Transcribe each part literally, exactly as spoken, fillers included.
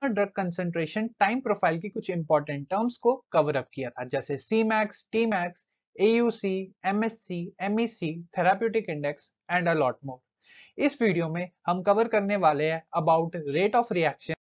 Drug concentration time profile की कुछ important terms को कवर अप किया था, जैसे C max, T max, A U C, M S C, M E C, therapeutic index and a lot more. इस video में हम cover करने वाले हैं about rate of reaction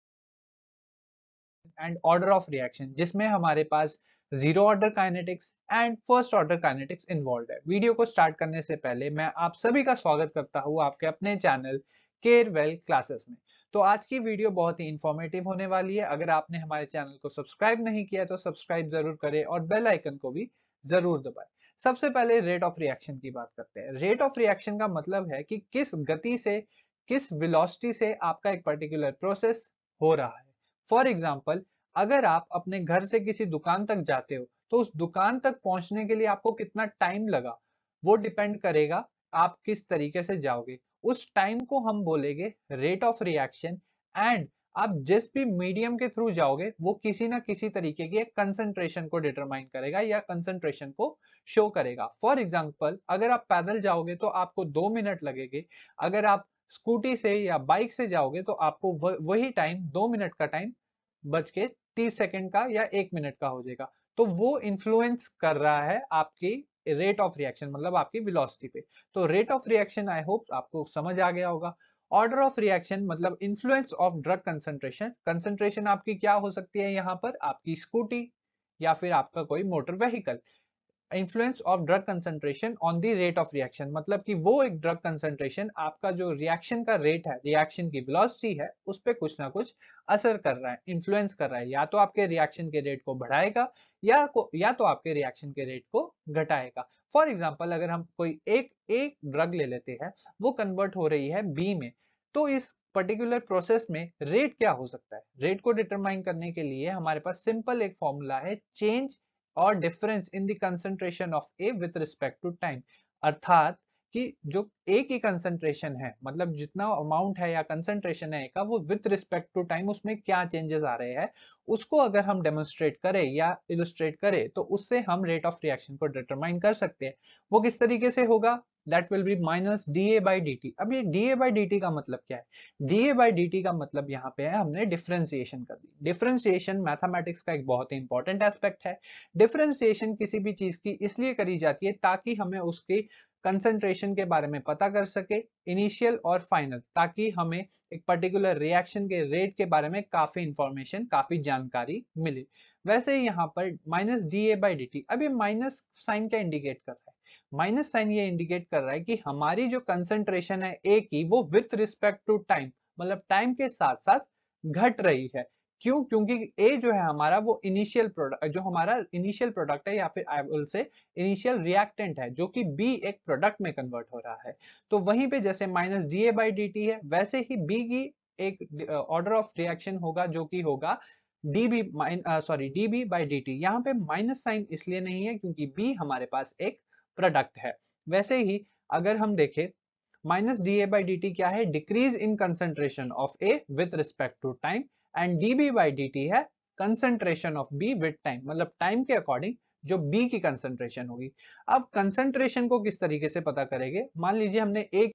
and order of reaction, जिसमें हमारे पास zero order kinetics and first order kinetics involve है। वीडियो को स्टार्ट करने से पहले मैं आप सभी का स्वागत करता हूं आपके अपने चैनल केयरवेल क्लासेस में। तो आज की वीडियो बहुत ही इंफॉर्मेटिव होने वाली है। अगर आपने हमारे चैनल को सब्सक्राइब नहीं किया तो सब्सक्राइब जरूर करें और बेल आइकन को भी जरूर दबाएं। सबसे पहले रेट ऑफ रिएक्शन की बात करते हैं। रेट ऑफ रिएक्शन का मतलब है कि किस गति से, किस वेलोसिटी से आपका एक पर्टिकुलर प्रोसेस हो रहा है। फॉर एग्जाम्पल, अगर आप अपने घर से किसी दुकान तक जाते हो तो उस दुकान तक पहुंचने के लिए आपको कितना टाइम लगा, वो डिपेंड करेगा आप किस तरीके से जाओगे। उस टाइम को हम बोलेंगे रेट ऑफ रिएक्शन। एंड आप जिस भी मीडियम के थ्रू जाओगे वो किसी ना किसी तरीके की कंसंट्रेशन को डिटरमाइन करेगा या कंसंट्रेशन को शो करेगा। फॉर एग्जाम्पल, अगर आप पैदल जाओगे तो आपको दो मिनट लगेंगे। अगर आप स्कूटी से या बाइक से जाओगे तो आपको वही टाइम, दो मिनट का टाइम बच के तीस सेकंड का या एक मिनट का हो जाएगा। तो वो इन्फ्लुएंस कर रहा है आपकी रेट ऑफ रिएक्शन, मतलब आपकी वेलोसिटी पे। तो rate of reaction I hope आपको समझ आ गया होगा। ऑर्डर ऑफ रिएक्शन मतलब influence of drug concentration. Concentration आपकी क्या हो सकती है, यहाँ पर आपकी स्कूटी या फिर आपका कोई motor vehicle. Influence of drug concentration on the rate of reaction मतलब कि वो एक ड्रग कंसंट्रेशन आपका जो रिएक्शन का रेट है, रिएक्शन की वेलोसिटी है, उस पर कुछ ना कुछ असर कर रहा है, इन्फ्लुएंस कर रहा है। या तो आपके रिएक्शन के रेट को बढ़ाएगा या को या तो आपके रिएक्शन के रेट को घटाएगा। फॉर एग्जाम्पल, अगर हम कोई एक एक ड्रग ले लेते हैं, वो कन्वर्ट हो रही है बी में, तो इस पर्टिकुलर प्रोसेस में रेट क्या हो सकता है। रेट को डिटरमाइन करने के लिए हमारे पास सिंपल एक फॉर्मूला है, चेंज और difference in the concentration of A with respect to time. अर्थात कि जो ए की कंसंट्रेशन है, मतलब जितना अमाउंट है या कंसंट्रेशन है ए का, वो विद रिस्पेक्ट टू टाइम उसमें क्या चेंजेस आ रहे हैं, उसको अगर हम डेमोन्स्ट्रेट करें या इलुस्ट्रेट करें तो उससे हम रेट ऑफ रिएक्शन को डिटरमाइन कर सकते हैं। वो किस तरीके से होगा, that will be minus D A by D T. अब ये D A by D T का मतलब क्या है? D A by D T का मतलब यहाँ पे है हमने डिफरेंशिएशन कर दी। डिफरेंशिएशन मैथमेटिक्स का एक बहुत ही इंपॉर्टेंट एस्पेक्ट है। डिफरेंशिएशन किसी भी चीज की इसलिए करी जाती है ताकि हमें उसकी कंसंट्रेशन के बारे में पता कर सके, इनिशियल और फाइनल, ताकि हमें एक पर्टिकुलर रिएक्शन के रेट के बारे में काफी इंफॉर्मेशन, काफी जानकारी मिले। वैसे ही यहाँ पर minus D A by D T, अब ये माइनस साइन क्या इंडिकेट कर रहा है? माइनस साइन ये इंडिकेट कर रहा है कि हमारी जो कंसंट्रेशन है ए की, वो विथ रिस्पेक्ट टू टाइम, मतलब टाइम के साथ साथ घट रही है। क्यों? क्योंकि ए जो है हमारा, वो इनिशियल प्रोडक्ट, जो हमारा इनिशियल प्रोडक्ट है या फिर I will say initial reactant है, जो कि बी एक प्रोडक्ट में कन्वर्ट हो रहा है। तो वहीं पे जैसे minus D A by D T है, वैसे ही बी की एक ऑर्डर ऑफ रिएक्शन होगा जो कि होगा DB sorry DB by D T. यहाँ पे माइनस साइन इसलिए नहीं है क्योंकि बी हमारे पास एक प्रोडक्ट है। वैसे ही अगर हम देखें, minus D A by D T क्या है? Decrease in concentration of A with respect to time. And dB by dt है concentration of B with time, मतलब टाइम के अकॉर्डिंग जो B की कंसंट्रेशन होगी। अब कंसंट्रेशन को किस तरीके से पता करेंगे? मान लीजिए हमने एक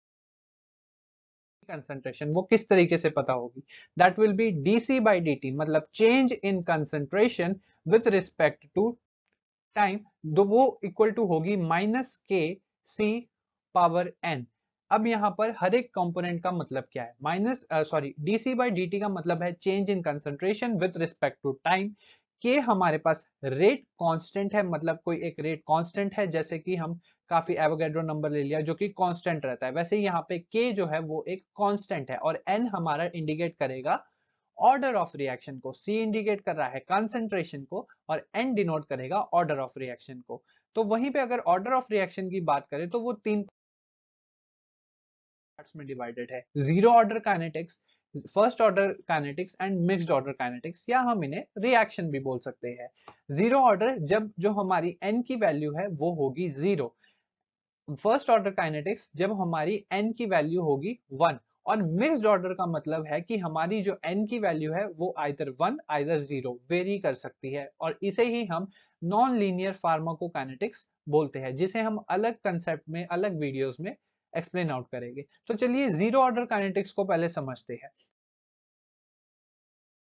कंसंट्रेशन, वो किस तरीके से पता होगी? That will be dC by dt, मतलब change in concentration with respect to time, तो वो इक्वल टू होगी माइनस के सी पावर एन। अब यहाँ पर हर एक कंपोनेंट का मतलब क्या है? Minus sorry DC by D T का मतलब है change in concentration with respect to time. के हमारे पास रेट कांस्टेंट है, मतलब कोई एक रेट कांस्टेंट है, जैसे कि हम काफी एवोगैड्रो नंबर ले लिया जो कि कांस्टेंट रहता है, वैसे यहाँ पे के जो है वो एक कांस्टेंट है। और एन हमारा इंडिकेट करेगा ऑर्डर ऑफ रिएक्शन को, सी इंडिकेट कर रहा है कंसंट्रेशन को, और एन डिनोट करेगा ऑर्डर ऑफ रिएक्शन को। तो वहीं पे अगर ऑर्डर ऑफ रिएक्शन की बात करें तो वो तीन पार्ट्स में डिवाइडेड है, zero order kinetics, first order kinetics and mixed order kinetics, या हम इन्हें रिएक्शन भी बोल सकते हैं। जीरो ऑर्डर जब जो हमारी एन की वैल्यू है वो होगी जीरो। फर्स्ट ऑर्डर काइनेटिक्स जब हमारी n की वैल्यू होगी वन। और मिक्स्ड ऑर्डर का मतलब है कि हमारी जो n की वैल्यू है वो either one either zero vary कर सकती है, और इसे ही हम नॉन लीनियर फार्माकोकाइनेटिक्स बोलते हैं, जिसे हम अलग कंसेप्ट में, अलग वीडियोस में एक्सप्लेन आउट करेंगे। तो चलिए जीरो ऑर्डर काइनेटिक्स को पहले समझते हैं।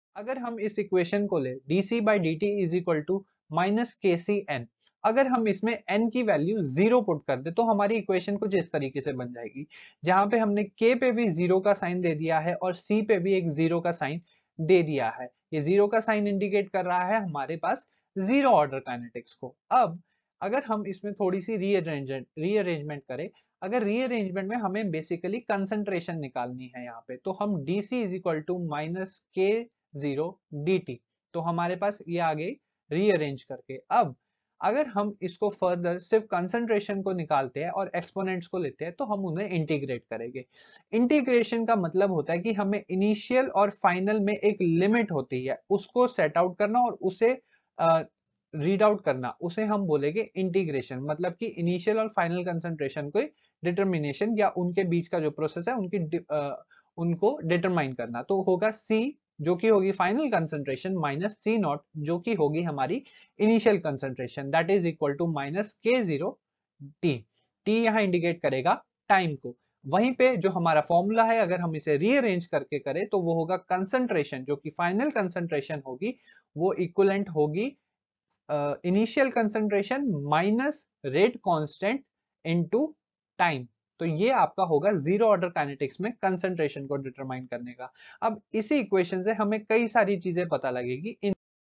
अगर हम इस इक्वेशन को ले D C by D T is equal to minus K C N, अगर हम इसमें n की वैल्यू जीरो पुट कर दे तो हमारी इक्वेशन कुछ इस तरीके से बन जाएगी, जहां पे हमने k पे भी जीरो का साइन दे दिया है और c पे भी एक जीरो का साइन दे दिया है। ये जीरो का साइन इंडिकेट कर रहा है हमारे पास जीरो ऑर्डर काइनेटिक्स को। अब अगर हम इसमें थोड़ी सी रीअरेंजमेंट रीअरेंजमेंट करें, अगर रीअरेंजमेंट में हमें बेसिकली कंसंट्रेशन निकालनी है यहाँ पे, तो हम D C is equal to minus K zero D T, तो हमारे पास ये आ गई रीअरेंज करके। अब अगर हम इसको फर्दर सिर्फ कंसंट्रेशन को निकालते हैं और एक्सपोनेंट्स को लेते हैं तो हम उन्हें इंटीग्रेट करेंगे। इंटीग्रेशन का मतलब होता है कि हमें इनिशियल और फाइनल में एक लिमिट होती है उसको सेट आउट करना और उसे रीड आउट करना, उसे हम बोलेंगे इंटीग्रेशन। मतलब कि इनिशियल और फाइनल कंसंट्रेशन को डिटर्मिनेशन या उनके बीच का जो प्रोसेस है उनकी आ, उनको डिटरमाइन करना, तो होगा C जो कि होगी final concentration minus C not जो कि होगी हमारी initial concentration, that is equal to minus K zero T. T यहाँ इंडिकेट करेगा टाइम को। वहीं पे जो हमारा फॉर्मूला है अगर हम इसे रीअरेंज करके करें तो वो होगा कंसंट्रेशन जो कि फाइनल कंसंट्रेशन होगी वो इक्विवेलेंट होगी initial concentration minus rate constant into time. तो ये आपका होगा जीरो ऑर्डर काइनेटिक्स में कंसंट्रेशन को डिटरमाइन करने का। अब इसी इक्वेशन से हमें कई सारी चीजें पता लगेगी इन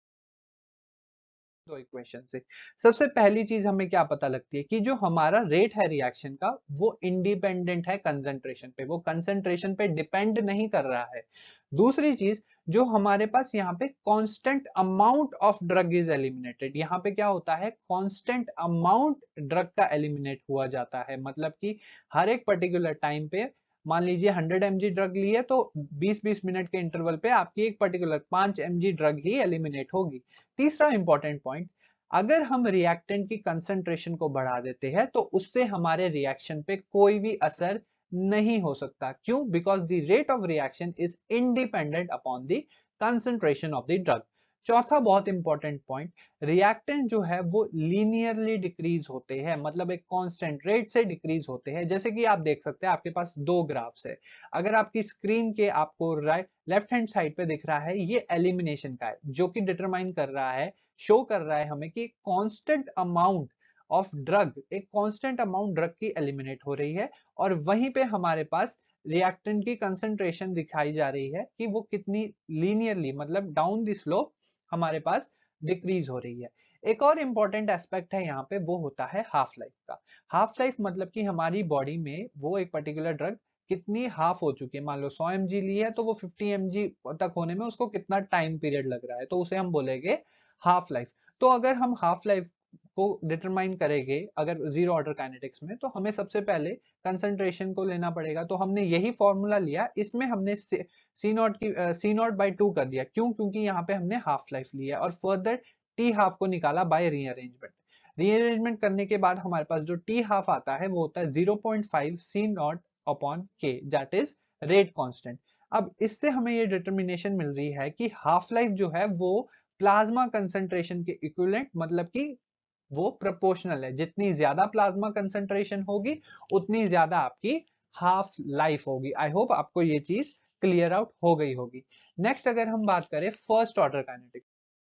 दो इक्वेशन से। सबसे पहली चीज हमें क्या पता लगती है कि जो हमारा रेट है रिएक्शन का वो इंडिपेंडेंट है कंसंट्रेशन पे, वो कंसंट्रेशन पे डिपेंड नहीं कर रहा है। दूसरी चीज जो हमारे पास यहाँ पे constant amount of drug is eliminated, यहाँ पे क्या होता है कांस्टेंट अमाउंट ड्रग का एलिमिनेट हुआ जाता है। मतलब कि हर एक पर्टिकुलर टाइम पे मान लीजिए हंड्रेड एम जी ड्रग ली है तो बीस बीस मिनट के इंटरवल पे आपकी एक पर्टिकुलर पांच एम जी ड्रग ही एलिमिनेट होगी। तीसरा इंपॉर्टेंट पॉइंट, अगर हम रिएक्टेंट की कंसंट्रेशन को बढ़ा देते हैं तो उससे हमारे रिएक्शन पे कोई भी असर नहीं हो सकता। क्यों? Because the rate of reaction is independent upon the concentration of the drug. चौथा बहुत इंपॉर्टेंट पॉइंट, रिएक्टेंट जो है वो लीनियरली डिक्रीज होते हैं, मतलब एक कांस्टेंट रेट से डिक्रीज होते हैं। जैसे कि आप देख सकते हैं आपके पास दो ग्राफ्स है, अगर आपकी स्क्रीन के आपको राइट लेफ्ट हैंड साइड पे दिख रहा है ये एलिमिनेशन का है जो कि डिटरमाइन कर रहा है, शो कर रहा है हमें कि कांस्टेंट अमाउंट ऑफ ड्रग, एक कांस्टेंट अमाउंट ड्रग की एलिमिनेट हो रही है, और वहीं पे हमारे पास रिएक्टेंट की कंसंट्रेशन दिखाई जा रही है कि वो कितनी लीनियरली मतलब डाउन द स्लोप हमारे पास डिक्रीज हो रही है। एक और इंपॉर्टेंट एस्पेक्ट है यहाँ पे वो होता है हाफ लाइफ का। हाफ लाइफ मतलब कि हमारी बॉडी में वो एक पर्टिकुलर ड्रग कितनी हाफ हो चुकी है, मान लो सौ एम जी ली है तो वो फिफ्टी एम जी तक होने में उसको कितना टाइम पीरियड लग रहा है, तो उसे हम बोलेंगे हाफ लाइफ। तो अगर हम हाफ लाइफ को डिटरमाइन करेंगे अगर जीरो ऑर्डर काइनेटिक्स में तो हमें सबसे पहले कंसंट्रेशन को लेना पड़ेगा। तो हमने यही फॉर्मूला लिया, इसमें हमने सी नॉट की सी नॉट बाई टू कर दिया। क्यों? क्योंकि यहाँ पे हमने हाफ लाइफ लिया और फर्दर टी हाफ को निकाला बाय रीअरेंजमेंट। रीअरेंजमेंट करने के बाद हमारे पास जो टी हाफ आता है वो होता है zero point five C not upon K, that is rate constant. अब इससे हमें ये डिटर्मिनेशन मिल रही है कि हाफ लाइफ जो है वो प्लाज्मा कंसंट्रेशन के इक्विवेलेंट, मतलब कि वो प्रोपोर्शनल है, जितनी ज्यादा प्लाज्मा कंसंट्रेशन होगी उतनी ज्यादा आपकी हाफ लाइफ होगी। आई होप आपको ये चीज क्लियर आउट हो गई होगी। नेक्स्ट अगर हम बात करें फर्स्ट ऑर्डर काइनेटिक्स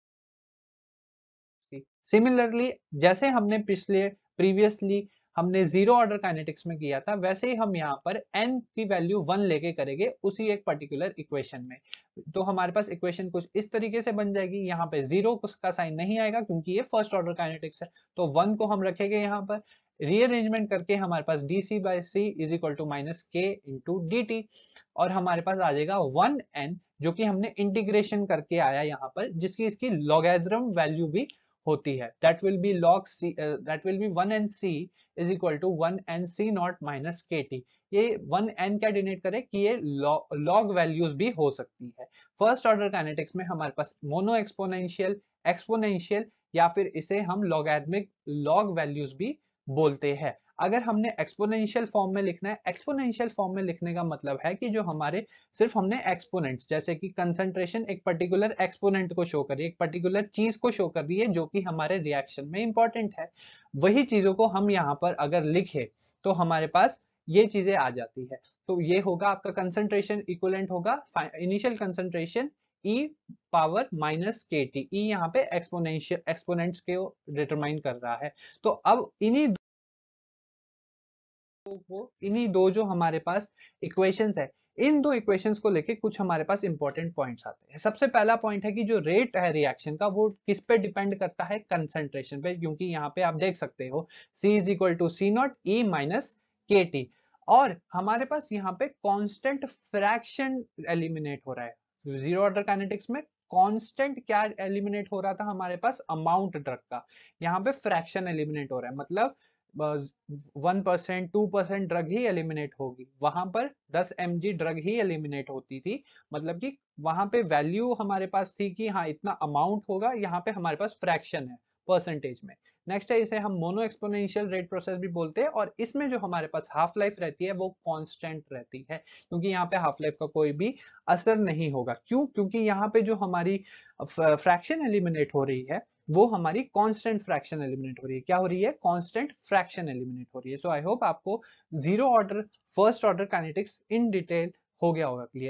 की, सिमिलरली जैसे हमने पिछले प्रीवियसली हमने जीरो ऑर्डर काइनेटिक्स में किया था वैसे ही हम यहाँ पर n की वैल्यू वन लेके करेंगे उसी एक पर्टिकुलर इक्वेशन में। तो हमारे पास इक्वेशन कुछ इस तरीके से बन जाएगी, यहाँ पे जीरो का साइन नहीं आएगा क्योंकि ये फर्स्ट ऑर्डर काइनेटिक्स है, तो वन को हम रखेंगे यहाँ पर। रीअरेंजमेंट करके हमारे पास D C by C is equal to minus K into D T, और हमारे पास आ जाएगा वन एन जो कि हमने इंटीग्रेशन करके आया यहाँ पर, जिसकी इसकी लॉगैरिथम वैल्यू भी होती है, that will be log c that will be one N c is equal to one N c not minus K T. ये वन एन क्या डिनोट करे कि ये लॉग वैल्यूज भी हो सकती है। फर्स्ट ऑर्डर काइनेटिक्स में हमारे पास मोनो एक्सपोनेंशियल, एक्सपोनेंशियल या फिर इसे हम लॉगरिथमिक लॉग वैल्यूज भी बोलते हैं। अगर हमने एक्सपोनेंशियल फॉर्म में लिखना है, एक्सपोनेंशियल फॉर्म में लिखने का मतलब है कि जो हमारे सिर्फ हमने एक्सपोनेंट्स जैसे कि कंसंट्रेशन एक पर्टिकुलर एक्सपोनेंट को शो कर रही है, एक पर्टिकुलर चीज को शो कर रही है जो कि हमारे रिएक्शन में इंपॉर्टेंट है, वही चीजों को हम यहाँ पर अगर लिखे तो हमारे पास ये चीजें आ जाती है। तो ये होगा आपका कंसंट्रेशन इक्विवेलेंट होगा initial concentration E power minus K T. E यहाँ पे एक्सपोनेंशियल एक्सपोनेंट्स के डिटरमाइन कर रहा है। तो अब इन्हीं वो इन्हीं दो जो हमारे पास इक्वेशंस है, इन दो इक्वेशंस को लेके कुछ हमारे पास इंपॉर्टेंट पॉइंट्स आते हैं। सबसे पहला पॉइंट है कि जो रेट है रिएक्शन का वो किस पे डिपेंड करता है, कंसंट्रेशन पे, क्योंकि यहाँ पे आप देख सकते हो C is equal to C not E minus K T, और हमारे पास यहाँ पे कांस्टेंट फ्रैक्शन एलिमिनेट हो रहा है। जीरो ऑर्डर काइनेटिक्स में कांस्टेंट क्या एलिमिनेट हो रहा था हमारे पास, अमाउंट ड्रग का, यहाँ पे फ्रैक्शन एलिमिनेट हो रहा है, मतलब one percent two percent drug ही एलिमिनेट होगी, वहां पर दस एम जी ड्रग ही एलिमिनेट होती थी, मतलब कि वहां पे वैल्यू हमारे पास थी कि हाँ इतना अमाउंट होगा, यहाँ पे हमारे पास फ्रैक्शन है परसेंटेज में। नेक्स्ट है, इसे हम मोनो एक्सपोनेंशियल रेट प्रोसेस भी बोलते हैं, और इसमें जो हमारे पास हाफ लाइफ रहती है वो कांस्टेंट रहती है, क्योंकि यहाँ पे हाफ लाइफ का कोई भी असर नहीं होगा। क्यों? क्योंकि यहाँ पे जो हमारी फ्रैक्शन एलिमिनेट हो रही है वो हमारी कांस्टेंट फ्रैक्शन एलिमिनेट हो रही है। क्या हो रही है? कांस्टेंट फ्रैक्शन एलिमिनेट हो रही है। सो आई होप आपको zero order first order kinetics in detail हो गया होगा क्लियर।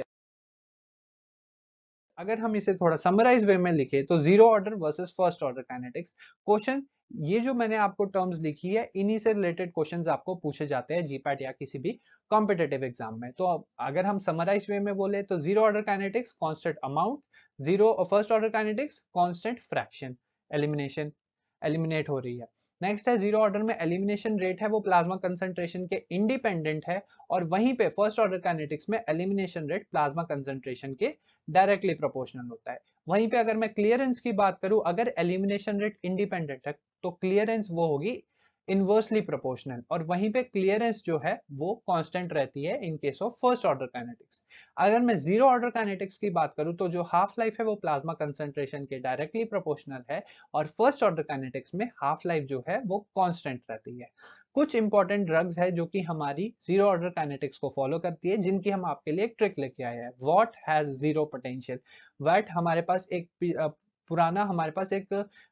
अगर हम इसे थोड़ा समराइज वे में लिखे तो zero order versus first order kinetics question, ये जो मैंने आपको टर्म्स लिखी है इन्हीं से रिलेटेड क्वेश्चंस आपको पूछे जाते हैं जीपैट या किसी भी कॉम्पिटेटिव एग्जाम में। तो अगर हम समराइज वे में बोले तो zero order kinetics constant amount, zero first order kinetics constant fraction elimination eliminate हो रही है। नेक्स्ट है, जीरो ऑर्डर में एलिमिनेशन रेट है वो प्लाज्मा कंसंट्रेशन के इंडिपेंडेंट है, और वहीं पे फर्स्ट ऑर्डर काइनेटिक्स में एलिमिनेशन रेट प्लाज्मा कंसंट्रेशन के डायरेक्टली प्रोपोर्शनल होता है। वहीं पे अगर मैं क्लियरेंस की बात करूं, अगर एलिमिनेशन रेट इंडिपेंडेंट है तो क्लियरेंस वो होगी इनवर्सली प्रोपोर्शनल, और वहीं पे क्लियरेंस जो है वो कांस्टेंट रहती है in case of first order kinetics. अगर मैं जीरो ऑर्डर काइनेटिक्स की बात करूं तो जो हाफ लाइफ है वो प्लाज्मा कंसंट्रेशन के डायरेक्टली प्रोपोर्शनल है, और फर्स्ट ऑर्डर काइनेटिक्स में हाफ लाइफ जो है वो कांस्टेंट रहती है। कुछ इंपॉर्टेंट ड्रग्स है जो कि हमारी जीरो ऑर्डर काइनेटिक्स को फॉलो करती है, जिनकी हम आपके लिए एक ट्रिक लेके आए हैं। What has zero potential, what हमारे पास एक पुराना हमारे पास एक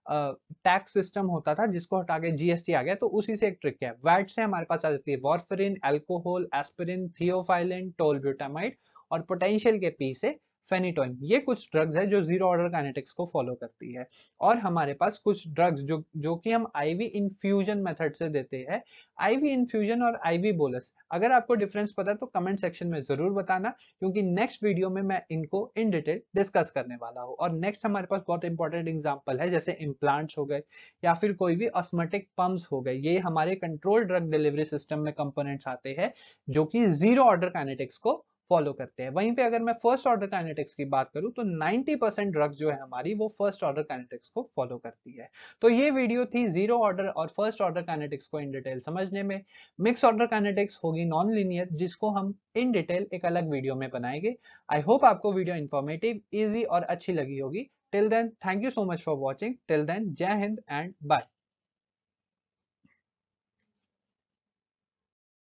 टैक्स सिस्टम होता था जिसको हटा के जीएसटी आ गया, तो उसी से एक ट्रिक है। वैट से हमारे पास आ जाती है warfarin, alcohol, aspirin, theophylline, tolbutamide, और पोटेंशियल के पी से फेनिटोइन। ये कुछ ड्रग्स है जो जीरो ऑर्डर काइनेटिक्स को फॉलो करती है। और हमारे पास कुछ ड्रग्स जो जो कि हम आईवी इन्फ्यूजन मेथड से देते हैं। आईवी इन्फ्यूजन और आईवी बोलस, अगर आपको डिफरेंस पता है तो कमेंट सेक्शन में जरूर बताना, क्योंकि नेक्स्ट वीडियो में मैं इनको इन डिटेल डिस्कस करने वाला हूँ। और नेक्स्ट हमारे पास बहुत इंपॉर्टेंट एग्जांपल है, जैसे इम्प्लांट्स हो गए या फिर कोई भी ऑस्मेटिक पंप्स हो गए, ये हमारे कंट्रोल ड्रग डिलीवरी सिस्टम में कंपोनेंट्स आते हैं जो कि जीरो ऑर्डर काइनेटिक्स को फॉलो करते हैं। वहीं पे अगर मैं फर्स्ट ऑर्डर काइनेटिक्स की बात करूं तो नाइंटी परसेंट ड्रग्स जो है हमारी वो फर्स्ट ऑर्डर काइनेटिक्स को फॉलो करती है। तो ये वीडियो थी जीरो ऑर्डर और फर्स्ट ऑर्डर काइनेटिक्स को इन डिटेल समझने में। मिक्स ऑर्डर काइनेटिक्स होगी नॉन लीनियर, जिसको हम इन डिटेल एक अलग वीडियो में बनाएंगे। आई होप आपको वीडियो इंफॉर्मेटिव, इजी और अच्छी लगी होगी। Till then, thank you so much for watching. Till then, जय हिंद एंड बाय।